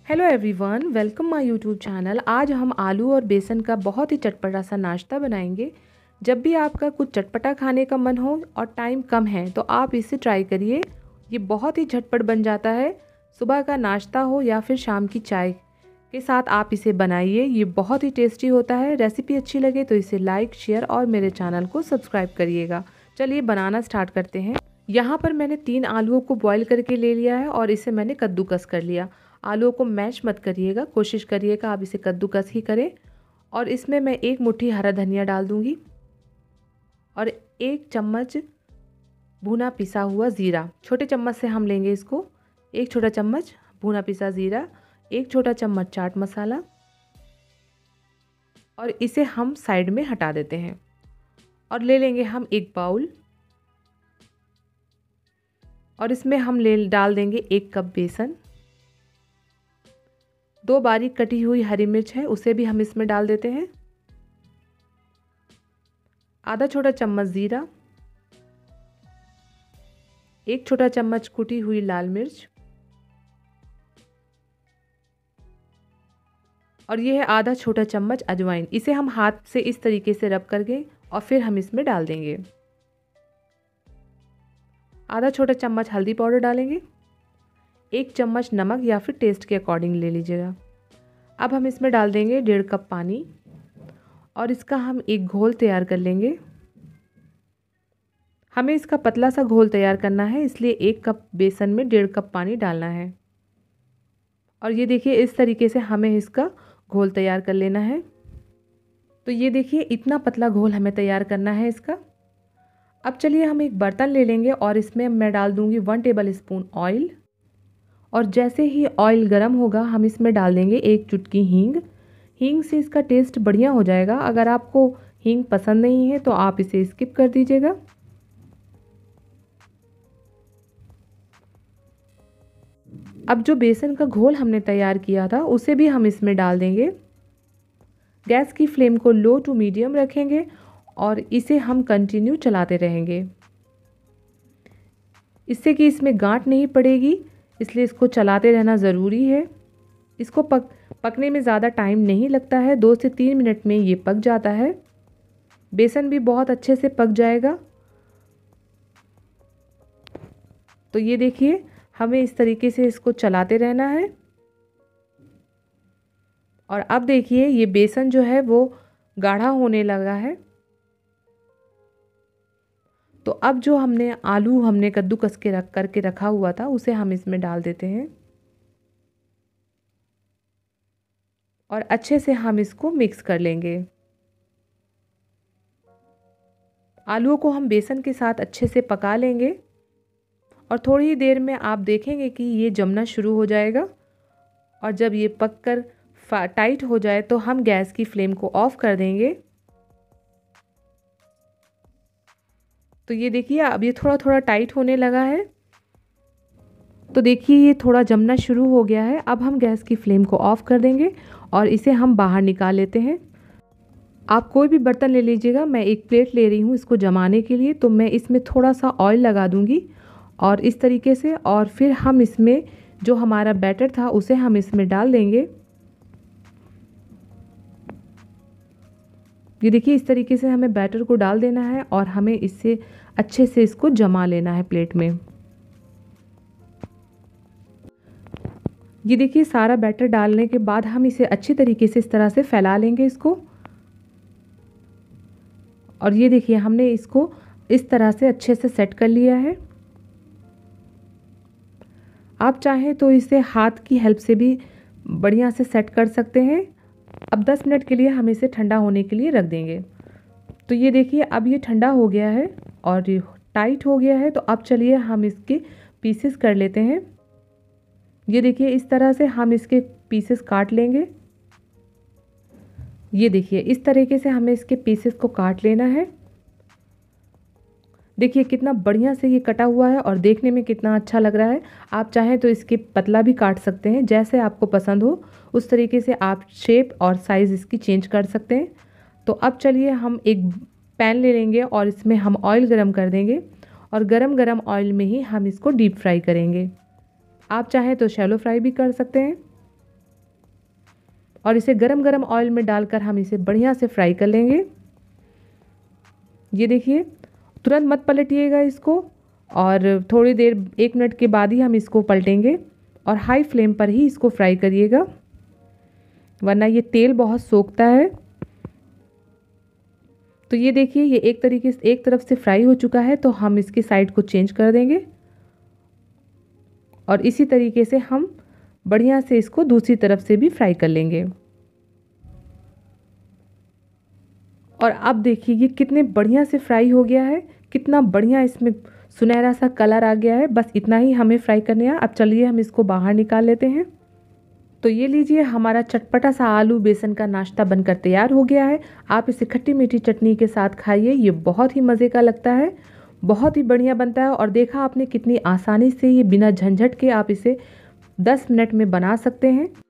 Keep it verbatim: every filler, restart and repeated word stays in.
Hello everyone, welcome my YouTube channel. आज हम आलू और बेसन का बहुत ही चटपटा सा नाश्ता बनाएंगे। जब भी आपका कुछ चटपटा खाने का मन हो और टाइम कम है तो आप इसे ट्राई करिए। ये बहुत ही झटपट बन जाता है। सुबह का नाश्ता हो या फिर शाम की चाय के साथ आप इसे बनाइए। ये बहुत ही टेस्टी होता है। रेसिपी अच्छी लगे तो इसे लाइक, शेयर और मेरे चैनल को सब्सक्राइब करिएगा। चलिए बनाना स्टार्ट करते हैं। यहाँ पर मैंने तीन आलूओं को बॉईल करके ले लिया है और इसे मैंने कद्दूकस कर लिया। आलूओं को मैश मत करिएगा, कोशिश करिएगा आप इसे कद्दूकस ही करें। और इसमें मैं एक मुट्ठी हरा धनिया डाल दूंगी और एक चम्मच भुना पिसा हुआ ज़ीरा, छोटे चम्मच से हम लेंगे इसको। एक छोटा चम्मच भुना पिसा ज़ीरा, एक छोटा चम्मच चाट मसाला, और इसे हम साइड में हटा देते हैं। और ले लेंगे हम एक बाउल और इसमें हम ले डाल देंगे एक कप बेसन। दो बारीक कटी हुई हरी मिर्च है, उसे भी हम इसमें डाल देते हैं। आधा छोटा चम्मच ज़ीरा, एक छोटा चम्मच कुटी हुई लाल मिर्च, और यह है आधा छोटा चम्मच अजवाइन। इसे हम हाथ से इस तरीके से रब करके और फिर हम इसमें डाल देंगे। आधा छोटा चम्मच हल्दी पाउडर डालेंगे, एक चम्मच नमक या फिर टेस्ट के अकॉर्डिंग ले लीजिएगा। अब हम इसमें डाल देंगे डेढ़ कप पानी और इसका हम एक घोल तैयार कर लेंगे। हमें इसका पतला सा घोल तैयार करना है, इसलिए एक कप बेसन में डेढ़ कप पानी डालना है। और ये देखिए इस तरीके से हमें इसका घोल तैयार कर लेना है। तो ये देखिए इतना पतला घोल हमें तैयार करना है इसका। अब चलिए हम एक बर्तन ले लेंगे और इसमें मैं डाल दूंगी वन टेबल स्पून ऑयल। और जैसे ही ऑयल गर्म होगा हम इसमें डाल देंगे एक चुटकी हींग। हींग से इसका टेस्ट बढ़िया हो जाएगा। अगर आपको हींग पसंद नहीं है तो आप इसे स्किप कर दीजिएगा। अब जो बेसन का घोल हमने तैयार किया था उसे भी हम इसमें डाल देंगे। गैस की फ्लेम को लो टू मीडियम रखेंगे और इसे हम कंटिन्यू चलाते रहेंगे, इससे कि इसमें गांठ नहीं पड़ेगी, इसलिए इसको चलाते रहना ज़रूरी है। इसको पक पकने में ज़्यादा टाइम नहीं लगता है, दो से तीन मिनट में ये पक जाता है। बेसन भी बहुत अच्छे से पक जाएगा। तो ये देखिए हमें इस तरीके से इसको चलाते रहना है। और अब देखिए ये बेसन जो है वो गाढ़ा होने लगा है। तो अब जो हमने आलू हमने कद्दूकस के रख करके रखा हुआ था उसे हम इसमें डाल देते हैं और अच्छे से हम इसको मिक्स कर लेंगे। आलूओं को हम बेसन के साथ अच्छे से पका लेंगे और थोड़ी ही देर में आप देखेंगे कि ये जमना शुरू हो जाएगा। और जब ये पककर टाइट हो जाए तो हम गैस की फ्लेम को ऑफ कर देंगे। तो ये देखिए अब ये थोड़ा थोड़ा टाइट होने लगा है। तो देखिए ये थोड़ा जमना शुरू हो गया है। अब हम गैस की फ्लेम को ऑफ कर देंगे और इसे हम बाहर निकाल लेते हैं। आप कोई भी बर्तन ले लीजिएगा, मैं एक प्लेट ले रही हूँ इसको जमाने के लिए। तो मैं इसमें थोड़ा सा ऑयल लगा दूँगी और इस तरीके से, और फिर हम इसमें जो हमारा बैटर था उसे हम इसमें डाल देंगे। ये देखिए इस तरीके से हमें बैटर को डाल देना है और हमें इससे अच्छे से इसको जमा लेना है प्लेट में। ये देखिए सारा बैटर डालने के बाद हम इसे अच्छी तरीके से इस तरह से फैला लेंगे इसको। और ये देखिए हमने इसको इस तरह से अच्छे से सेट कर लिया है। आप चाहें तो इसे हाथ की हेल्प से भी बढ़िया से सेट कर सकते हैं। अब दस मिनट के लिए हम इसे ठंडा होने के लिए रख देंगे। तो ये देखिए अब ये ठंडा हो गया है और ये टाइट हो गया है। तो अब चलिए हम इसके पीसेस कर लेते हैं। ये देखिए इस तरह से हम इसके पीसेस काट लेंगे। ये देखिए इस तरीके से हमें इसके पीसेस को काट लेना है। देखिए कितना बढ़िया से ये कटा हुआ है और देखने में कितना अच्छा लग रहा है। आप चाहें तो इसके पतला भी काट सकते हैं, जैसे आपको पसंद हो उस तरीके से आप शेप और साइज़ इसकी चेंज कर सकते हैं। तो अब चलिए हम एक पैन ले लेंगे और इसमें हम ऑयल गरम कर देंगे और गरम गरम ऑयल में ही हम इसको डीप फ्राई करेंगे। आप चाहें तो शैलो फ्राई भी कर सकते हैं। और इसे गरम गरम ऑयल में डालकर हम इसे बढ़िया से फ्राई कर लेंगे। ये देखिए, तुरंत मत पलटिएगा इसको, और थोड़ी देर एक मिनट के बाद ही हम इसको पलटेंगे और हाई फ्लेम पर ही इसको फ्राई करिएगा, वरना ये तेल बहुत सोखता है। तो ये देखिए, ये एक तरीके से एक तरफ से फ्राई हो चुका है, तो हम इसकी साइड को चेंज कर देंगे और इसी तरीके से हम बढ़िया से इसको दूसरी तरफ से भी फ्राई कर लेंगे। और अब देखिए ये कितने बढ़िया से फ्राई हो गया है, कितना बढ़िया इसमें सुनहरा सा कलर आ गया है। बस इतना ही हमें फ्राई करने हैं। अब चलिए हम इसको बाहर निकाल लेते हैं। तो ये लीजिए, हमारा चटपटा सा आलू बेसन का नाश्ता बनकर तैयार हो गया है। आप इसे खट्टी मीठी चटनी के साथ खाइए, ये बहुत ही मज़े का लगता है, बहुत ही बढ़िया बनता है। और देखा आपने कितनी आसानी से ये बिना झंझट के आप इसे दस मिनट में बना सकते हैं।